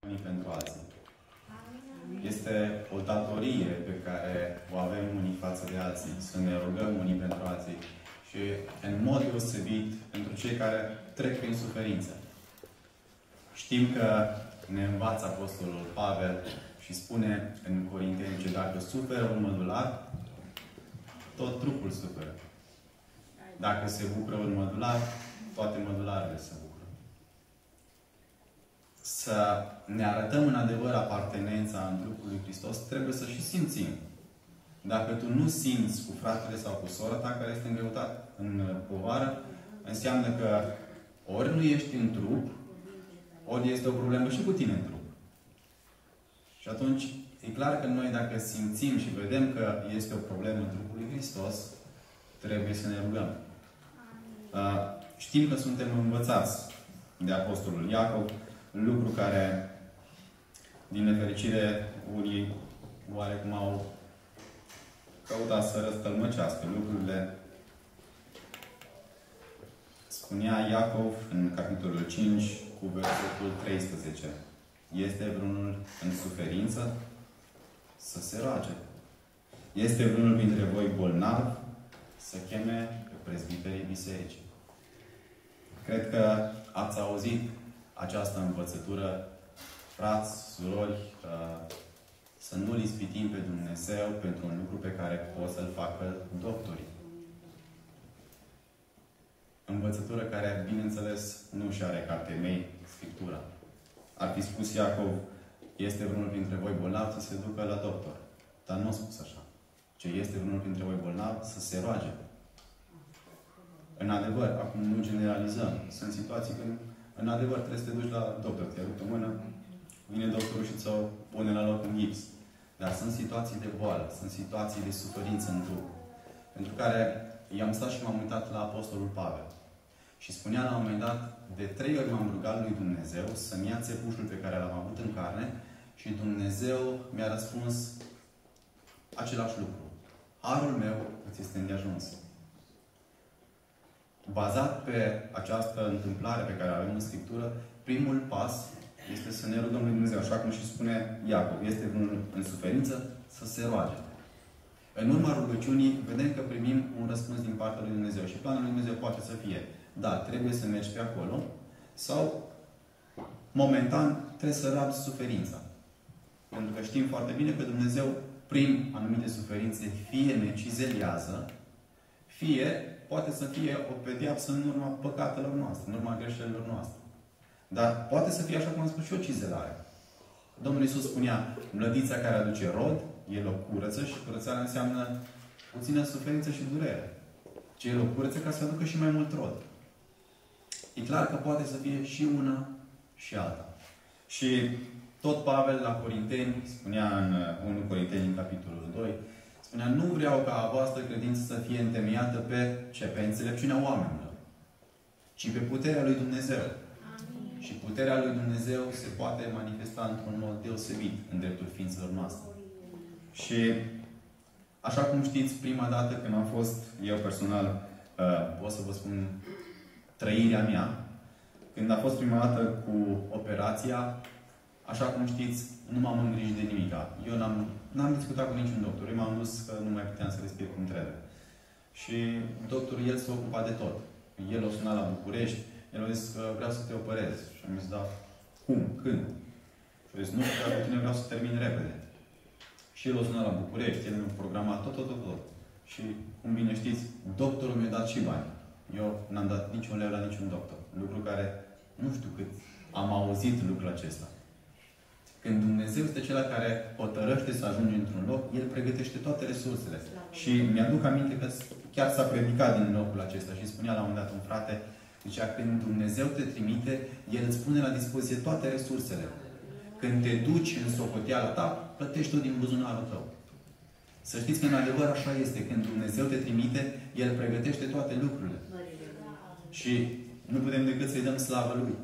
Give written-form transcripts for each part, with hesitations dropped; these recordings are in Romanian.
unii pentru alții. Este o datorie pe care o avem unii față de alții, să ne rugăm unii pentru alții și în mod deosebit pentru cei care trec prin suferință. Știm că ne învață Apostolul Pavel și spune în Corinteni că dacă suferă un mădular, tot trupul suferă. Dacă se bucură un mădular, toate mădularele se bucură. Să ne arătăm în adevăr apartenența în trupul lui Hristos, trebuie să și simțim. Dacă tu nu simți cu fratele sau cu sora ta care este în greutate, în povară, înseamnă că ori nu ești în trup, ori este o problemă și cu tine în trup. Și atunci, e clar că noi dacă simțim și vedem că este o problemă în trupul lui Hristos, trebuie să ne rugăm. Știm că suntem învățați de Apostolul Iacov, lucru care, din nefericire, unii oarecum au căutat să răstălmăcească lucrurile. Spunea Iacov în capitolul 5 cu versetul 13. Este vreunul în suferință? Să se roage. Este vreunul dintre voi bolnav? Să cheme pe prezbiterii bisericii. Cred că ați auzit această învățătură, frați, surori, să nu-L ispitim pe Dumnezeu pentru un lucru pe care pot să-L facă doctorii. Învățătură care, bineînțeles, nu și are ca temei Scriptura. Ar fi spus Iacov, este vreunul dintre voi bolnav să se ducă la doctor. Dar nu a spus așa. Ce este vreunul dintre voi bolnav să se roage. În adevăr, acum nu generalizăm. Sunt situații când, în adevăr, trebuie să te duci la doctor. Te rupe mână, vine doctorul și ți-o pune la loc în gips. Dar sunt situații de boală, sunt situații de suferință în trup. Pentru care i-am stat și m-am uitat la Apostolul Pavel. Și spunea la un moment dat, de 3 ori m-am rugat lui Dumnezeu să-mi ia țepușul pe care l-am avut în carne și Dumnezeu mi-a răspuns același lucru. Harul meu îți este îndeajuns. Bazat pe această întâmplare pe care o avem în Scriptură, primul pas este să ne rugăm lui Dumnezeu. Așa cum și spune Iacov, este vreunul în suferință, să se roage. În urma rugăciunii, vedem că primim un răspuns din partea lui Dumnezeu. Și planul lui Dumnezeu poate să fie, da, trebuie să mergi pe acolo, sau, momentan, trebuie să rabzi suferința. Pentru că știm foarte bine că Dumnezeu, prin anumite suferințe, fie ne cizeliază, fie poate să fie o pedeapsă în urma păcatelor noastre, în urma greșelilor noastre. Dar poate să fie, așa cum am spus, și o cizelare. Domnul Iisus spunea, mlădița care aduce rod, El o curăță și curățarea înseamnă puțină suferință și durere. Ce El o curăță ca să aducă și mai mult rod. E clar că poate să fie și una și alta. Și tot Pavel la Corinteni, spunea în 1 Corinteni, în capitolul 2, spunea, nu vreau ca a voastră credință să fie întemeiată pe ce? Pe înțelepciunea oamenilor, ci pe puterea lui Dumnezeu. Amin. Și puterea lui Dumnezeu se poate manifesta într-un mod deosebit în dreptul ființelor noastre. Și așa cum știți, prima dată când am fost eu personal, pot să vă spun trăirea mea, când a fost prima dată cu operația, așa cum știți, nu m-am îngrijit de nimic. Eu n-am discutat cu niciun doctor. Eu m-am dus că nu mai puteam să respir cum trebuie. Și doctorul, el se ocupa de tot. El o suna la București, el a zis că vreau să te operez. Și am zis, da, cum? Când? Și a zis, nu, dar cu tine vreau să termin repede. Și el o suna la București, el mi-a programat tot. Și, cum bine știți, doctorul mi-a dat și bani. Eu n-am dat niciun leu la niciun doctor. Lucru care, nu știu cât am auzit lucrul acesta. Când Dumnezeu este cel care hotărăște să ajungi într-un loc, El pregătește toate resursele. Și mi-aduc aminte că chiar s-a predicat din locul acesta și spunea la un moment dat un frate, zicea, când Dumnezeu te trimite, El îți pune la dispoziție toate resursele. Când te duci în socoteala ta, plătești-o din buzunarul tău. Să știți că în adevăr așa este. Când Dumnezeu te trimite, El pregătește toate lucrurile. Și nu putem decât să-i dăm slavă Lui.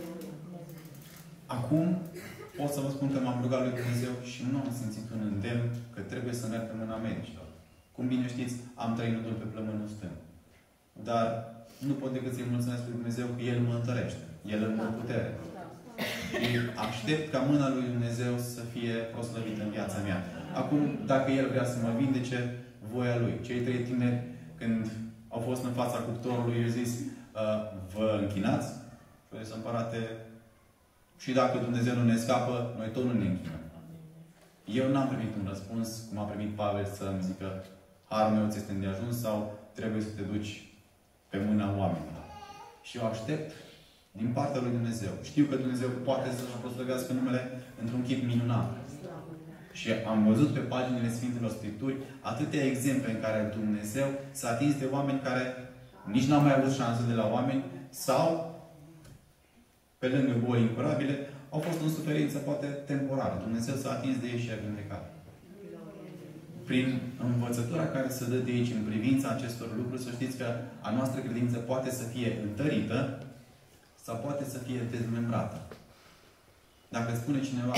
Acum, pot să vă spun că m-am rugat lui Dumnezeu și nu am simțit un îndemn că trebuie să merg în mâna medicilor. Cum bine știți, am 3 noduri pe plămânul stâng. Dar nu pot decât să-i mulțumesc lui Dumnezeu că El mă întărește. El îmi dă putere. Și aștept ca mâna lui Dumnezeu să fie proslăvită în viața mea. Acum, dacă El vrea să mă vindece, voia Lui. Cei 3 tineri, când au fost în fața cuptorului, i-au zis, vă închinați? Și au zis, împărate, și dacă Dumnezeu nu ne scapă, noi tot nu ne închinăm. Eu n-am primit un răspuns, cum a primit Pavel, să-mi zică, harul meu ți este îndeajuns sau trebuie să te duci pe mâna oamenilor. Și eu aștept din partea lui Dumnezeu. Știu că Dumnezeu poate să-și proslăvească numele într-un chip minunat. Și am văzut pe paginile Sfintelor Scripturi atâtea exemple în care Dumnezeu s-a atins de oameni care nici n-au mai avut șansă de la oameni sau, pe lângă boli incurabile, au fost în suferință, poate temporară. Dumnezeu s-a atins de ei și a vindecat. Prin învățătura care se dă de aici în privința acestor lucruri, să știți că a noastră credință poate să fie întărită sau poate să fie dezmembrată. Dacă spune cineva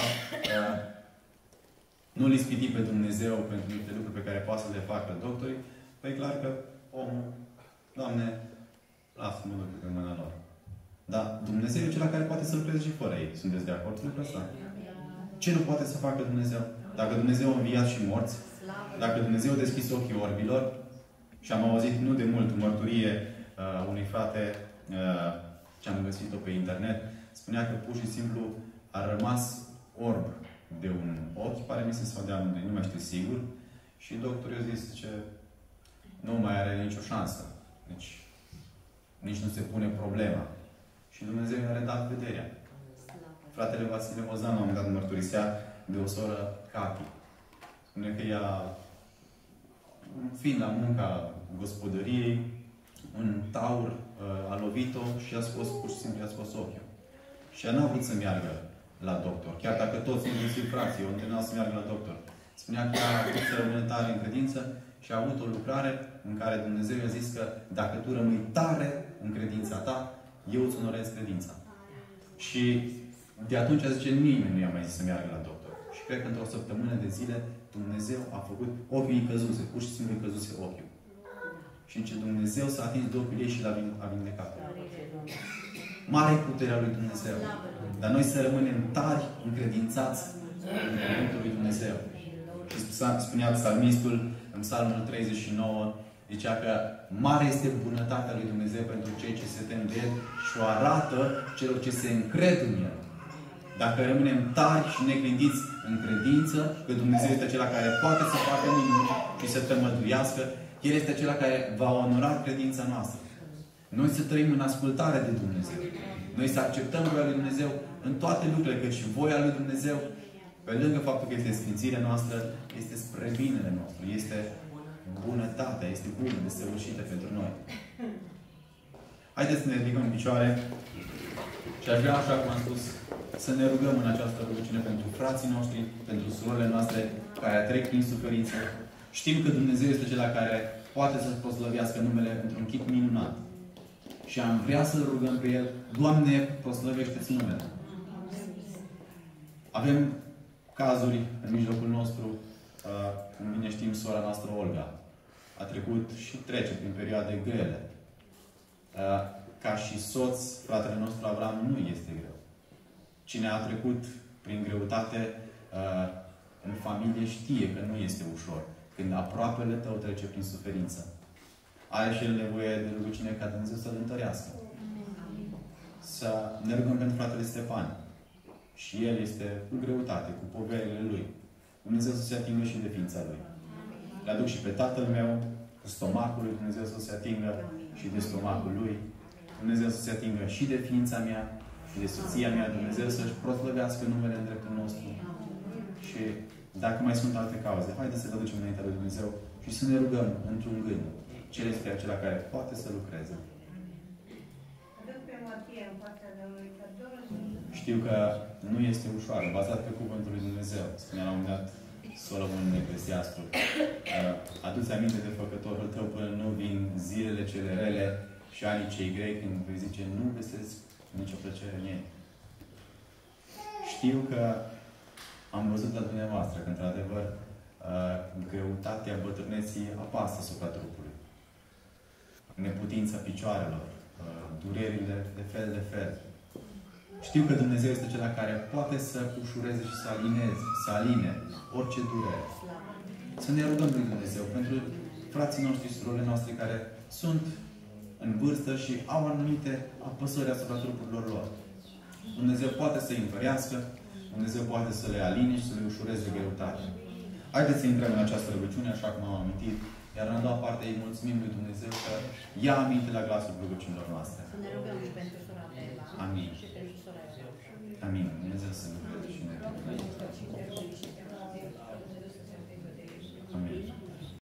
nu-L ispiti pe Dumnezeu pentru niște lucruri pe care poate să le facă doctorii, păi e clar că omul, Doamne, lasă-mă lucruri pe mâna lor. Dar Dumnezeu e cel care poate să lucreze și fără ei. Sunteți de acord cu lucrul ăsta? Ce nu poate să facă Dumnezeu? Dacă Dumnezeu a înviat și morți, dacă Dumnezeu a deschis ochii orbilor, și am auzit nu de mult mărturie unui frate ce am găsit-o pe internet, spunea că pur și simplu a rămas orb de un ochi, pare mi se sau de amândoi, nu mai știu sigur, și doctorul a zis că nu mai are nicio șansă. Deci, nici nu se pune problema. Și Dumnezeu i-a redat vederea. Fratele Vasile Mozan, la un moment dat, mărturisea de o soră, Cati. Spune că ea, fiind la munca gospodăriei, un taur a lovit-o și a scos, pur și simplu, i-a scos ochiul. Și ea n-a vrut să meargă la doctor. Chiar dacă toți, inclusiv frații, o întâlneau să meargă la doctor. Spunea că ea a vrut să rămână tare în credință și a avut o lucrare în care Dumnezeu i-a zis că dacă tu rămâi tare în credința ta, eu îți onorez credința. Și de atunci, zice, nimeni nu i-a mai zis să meargă la doctor. Și cred că într-o săptămână de zile, Dumnezeu a făcut ochiul îi căzuse. Pur și simplu îi căzuse ochiul. Și ce Dumnezeu s-a atins de ochiul ei și l-a vindecat. Mare puterea lui Dumnezeu. Dar noi să rămânem tari, încredințați în cuvântul lui Dumnezeu. Și spunea psalmistul în Psalmul 39, zicea că mare este bunătatea lui Dumnezeu pentru cei ce se tem de El și o arată celor ce se încred în El. Dacă rămânem tari și neclintiți în credință, că Dumnezeu este acela care poate să facă minuni și să tămăduiască, El este acela care va onora credința noastră. Noi să trăim în ascultare de Dumnezeu. Noi să acceptăm voia lui Dumnezeu în toate lucrurile, căci voia lui Dumnezeu, pe lângă faptul că este sfințirea noastră, este spre binele nostru. Este bunătatea, este bună, desăvârșită pentru noi. Haideți să ne ridicăm în picioare și aș vrea, așa cum am spus, să ne rugăm în această rugăciune pentru frații noștri, pentru surorile noastre care trec prin suferință. Știm că Dumnezeu este cel care poate să-și proslăvească numele într-un chip minunat. Și am vrea să-L rugăm pe El, Doamne, proslăvește-ți numele. Avem cazuri în mijlocul nostru, cum bine știm, sora noastră Olga a trecut și trece prin perioade grele. Ca și soț, fratele nostru Avram nu este greu. Cine a trecut prin greutate în familie știe că nu este ușor. Când aproapele tău trece prin suferință. Are și el nevoie de rugăciune ca Dumnezeu să-l întărească. Să ne rugăm pentru fratele Stefan. Și el este cu greutate, cu poverile lui. Dumnezeu să se atingă și de ființa lui. Le aduc și pe tatăl meu, cu stomacul lui, Dumnezeu să se atingă și de stomacul lui. Dumnezeu să se atingă și de ființa mea și de soția mea. Dumnezeu să-și proslăvească numele în dreptul nostru. Și dacă mai sunt alte cauze, haideți să le aducem înaintea lui Dumnezeu și să ne rugăm într-un gând. Cel este acela care poate să lucreze. Știu că nu este ușor, bazat pe cuvântul lui Dumnezeu. Spunea la un moment dat Solomon în Eclesiastul. Adu-ți aminte de făcătorul tău până nu vin zilele cele rele și anii cei grei, când vei zice, nu găsesc nicio plăcere în ei. Știu că am văzut la dumneavoastră că, într-adevăr, greutatea bătrâneții apasă asupra trupului. Neputința picioarelor, durerile de fel de fel. Știu că Dumnezeu este Cel care poate să ușureze și să aline orice durere. Să ne rugăm lui Dumnezeu pentru frații noștri și surorile noastre care sunt în vârstă și au anumite apăsări asupra trupurilor lor. Dumnezeu poate să-i întărească, Dumnezeu poate să le aline și să le ușureze greutatea. Haideți să intrăm în această rugăciune, așa cum am amintit, iar în a doua parte îi mulțumim lui Dumnezeu că ia aminte la glasul rugăciunilor noastre. Să ne rugăm pentru